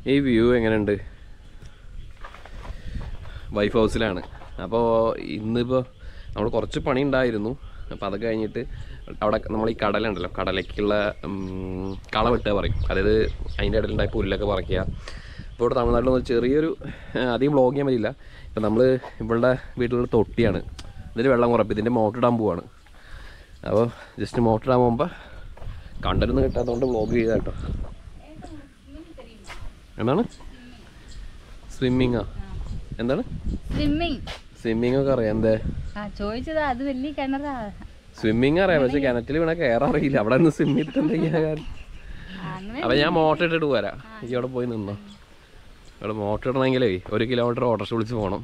ഈ വ്യൂ എങ്ങനെയുണ്ട്? വൈഫ് ഹൗസിലാണ്. അപ്പോൾ ഇന്നിപ്പോൾ നമ്മൾ കുറച്ച് പണി ഉണ്ടായിരുന്നു. അപ്പോൾ അത് കഴിഞ്ഞിട്ട് അവിടെ നമ്മൾ ഈ കടലുണ്ടല്ലോ, കടലേക്കുള്ള കള വെട്ടുക പറയും, അതായത് അതിൻ്റെ ഇടയിലുണ്ടായ പുല്ലൊക്കെ പറിക്കുക. അപ്പോൾ ഇവിടെ തമിഴ്നാട്ടിലൊന്നും ചെറിയൊരു അധികം വ്ളോഗ് ചെയ്യാൻ പറ്റില്ല. ഇപ്പം നമ്മൾ ഇവളുടെ വീട്ടിലുള്ള തൊട്ടിയാണ്, ഇതിൽ വെള്ളം കുറപ്പ്, ഇതിൻ്റെ മോട്ടർ ഇടാൻ പോവാണ്. അപ്പോൾ ജസ്റ്റ് മോട്ടർ ഇടാൻ പോകുമ്പോൾ കണ്ടൊന്നും കിട്ടാത്തതുകൊണ്ട് വ്ളോഗ് ചെയ്താൽ കേട്ടോ. എന്താണ് സ്വിമ്മിങ്ങാ? എന്താണ് സ്വിമ്മിങ് ഒക്കെ അറിയാം? എന്തേ ചോദിച്ചതാ? അത് വലിയ കിണറാ. സ്വിമ്മിങ് അറിയാം, പക്ഷെ കിണറ്റിൽ വീണ കയറാറിയില്ല. അവിടെ നിന്ന് സ്വിമ്മ് ചെയ്തിട്ട് എന്തെങ്കിലും. അപ്പം ഞാൻ മോട്ടർ ഇട്ടിട്ട് പോരാ, എനിക്ക് അവിടെ പോയി നിന്നോ. അവിടെ മോട്ടർ ഇടണമെങ്കിലേ 1 കിലോമീറ്റർ ഓട്ടോറിക്ഷ വിളിച്ച് പോകണം.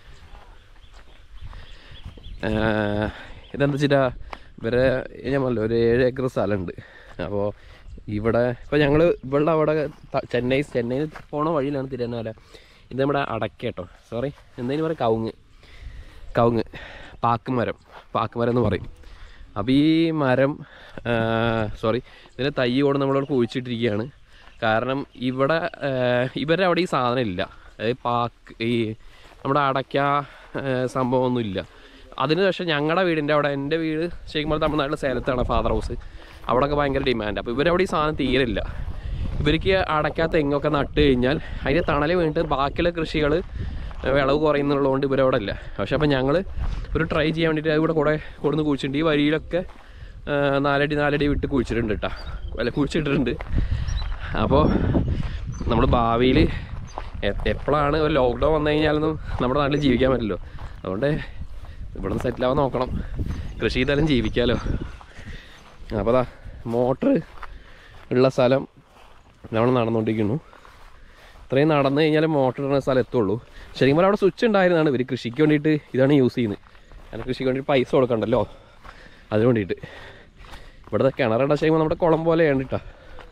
ഇതെന്താ വെച്ചിട്ടാ, ഇവരെ ഞാൻ പറഞ്ഞല്ലോ ഒരു 7 ഏക്കർ സ്ഥലമുണ്ട്. അപ്പോൾ ഇവിടെ ഇപ്പോൾ ഞങ്ങൾ ഇവിടെ അവിടെ ചെന്നൈ പോണ വഴിയിലാണ് തിരുവനന്തപുരം. ഇത് നമ്മുടെ അടക്ക കേട്ടോ, സോറി എന്തെങ്കിലും പറയാം, കവുങ്ങ് പാക്കുമരം എന്ന് പറയും. അപ്പോൾ ഈ മരം ഇതിൻ്റെ തൈ കൊണ്ട് നമ്മളിവിടെ കുഴിച്ചിട്ടിരിക്കുകയാണ്. കാരണം ഇവരുടെ അവിടെ ഈ സാധനം ഇല്ല, അതായത് ഈ നമ്മുടെ അടയ്ക്ക സംഭവമൊന്നുമില്ല. അതിന് ശേഷം ഞങ്ങളുടെ വീടിൻ്റെ അവിടെ, എൻ്റെ വീട് ശരിക്കും തമിഴ്നാട്ടിലെ സേലത്താണ്, ഫാദർ ഹൗസ്. അവിടെയൊക്കെ ഭയങ്കര ഡിമാൻഡ്. അപ്പോൾ ഇവരവിടെ ഈ സാധനം തീരില്ല. ഇവർക്ക് അടയ്ക്ക തെങ്ങൊക്കെ നട്ട് കഴിഞ്ഞാൽ അതിൻ്റെ തണൽ വീണിട്ട് ബാക്കിയുള്ള കൃഷികൾ വിളവ് കുറയുന്നുള്ളതുകൊണ്ട് ഇവരവിടെ ഇല്ല. പക്ഷേ അപ്പോൾ ഞങ്ങൾ ഒരു ട്രൈ ചെയ്യാൻ വേണ്ടിയിട്ട് ഇവിടെ കൂടെ കൊടുന്ന് കുഴിച്ചിട്ടുണ്ട്. ഈ വഴിയിലൊക്കെ 4 അടി വിട്ട് കുഴിച്ചിട്ടുണ്ട് കേട്ടോ, കുഴിച്ചിട്ടിട്ടുണ്ട്. അപ്പോൾ നമ്മൾ ഭാവിയിൽ എപ്പോഴാണ് ഒരു ലോക്ക്ഡൗൺ വന്നു കഴിഞ്ഞാലൊന്നും നമ്മുടെ നാട്ടിൽ ജീവിക്കാൻ പറ്റില്ലോ. അതുകൊണ്ട് ഇവിടെ നിന്ന് സെറ്റിലാവാൻ നോക്കണം, കൃഷി ചെയ്താലും ജീവിക്കാമല്ലോ. അപ്പോൾ അതാ മോട്ടർ ഉള്ള സ്ഥലം നമ്മൾ നടന്നുകൊണ്ടിരിക്കുന്നു. ഇത്രയും നടന്നു കഴിഞ്ഞാൽ മോട്ടർ ഇടുന്ന സ്ഥലം എത്തുള്ളൂ. ശരിക്കും പറഞ്ഞാൽ അവിടെ സ്വിച്ച് ഉണ്ടായിരുന്നതാണ്. ഇവർ കൃഷിക്ക് വേണ്ടിയിട്ട് ഇതാണ് യൂസ് ചെയ്യുന്നത്. അങ്ങനെ കൃഷിക്ക് വേണ്ടിയിട്ട് പൈസ കൊടുക്കണ്ടല്ലോ, അതിന് വേണ്ടിയിട്ട്. ഇവിടുത്തെ കിണറുടെ ശരിക്കും നമ്മുടെ കുളം പോലെയാണ് കേട്ടോ.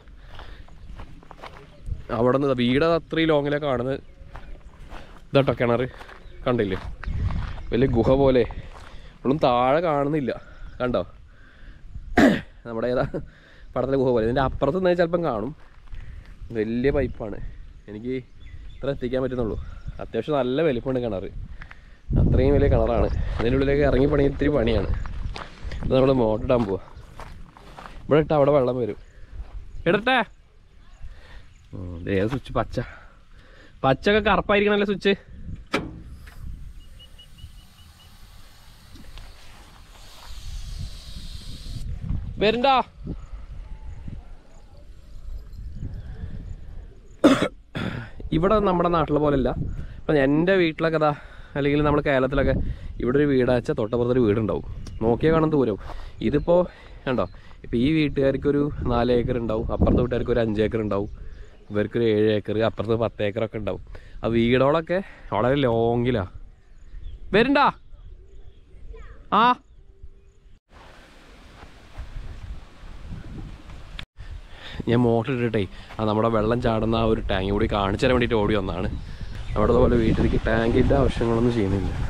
അവിടെ നിന്ന് വീട് അത്രയും ലോങ്ങിലാണ് കാണുന്നത്. ഇതാട്ടോ കിണർ, കണ്ടില്ലേ? വലിയ ഗുഹ പോലെ, ഒന്നും താഴെ കാണുന്നില്ല, കണ്ടോ? നമ്മുടെ ഏതാ പടത്തിലെ ഗുഹ പോലെ. ഇതിൻ്റെ അപ്പുറത്ത് നിന്ന് ചിലപ്പം കാണും. വലിയ പൈപ്പാണ്, എനിക്ക് ഇത്ര എത്തിക്കാൻ പറ്റുന്നുള്ളൂ. അത്യാവശ്യം നല്ല വലിപ്പമുണ്ട് കിണർ, അത്രയും വലിയ കിണറാണ്. അതിൻ്റെ ഉള്ളിലേക്ക് ഇറങ്ങി പണി ഇത്തിരി പണിയാണ്. അത് നമ്മൾ മോട്ടർ ഇടാൻ പോവാ. ഇവിടെ ഇട്ടാൽ അവിടെ വെള്ളം വരും. ഇടട്ടെ? ഏത് സ്വിച്ച്? പച്ചൊക്കെ കറുപ്പായിരിക്കണല്ലേ സ്വിച്ച്? വരണ്ടാ? ഇവിടെ നമ്മുടെ നാട്ടിലെ പോലെയല്ല. ഇപ്പം എൻ്റെ വീട്ടിലൊക്കെ അതാ, അല്ലെങ്കിൽ നമ്മുടെ കേരളത്തിലൊക്കെ ഇവിടെ ഒരു വീടാച്ചാൽ തൊട്ടപ്പുറത്തൊരു വീടുണ്ടാവും, നോക്കിയാൽ കാണാൻ ദൂരം. ഇതിപ്പോൾ കണ്ടോ, ഇപ്പോൾ ഈ വീട്ടുകാർക്കൊരു 4 ഏക്കർ ഉണ്ടാവും, അപ്പുറത്തെ വീട്ടുകാർക്ക് ഒരു 5 ഏക്കർ ഉണ്ടാവും, ഇവർക്കൊരു 7 ഏക്കർ, അപ്പുറത്ത് 10 ഏക്കറൊക്കെ ഉണ്ടാവും. ആ വീടുകളൊക്കെ വളരെ ലോങ്ങിലാണ്. വരണ്ടാ? ആ ഞാൻ മോട്ടർ ഇട്ടിട്ടേ നമ്മുടെ വെള്ളം ചാടുന്ന ആ ഒരു ടാങ്ക് കൂടി കാണിച്ചു തരാൻ വേണ്ടിയിട്ട് ഓടി വന്നതാണ്. അവിടെ പോലെ വീട്ടിലേക്ക് ടാങ്കിൻ്റെ ആവശ്യങ്ങളൊന്നും ചെയ്യുന്നില്ല.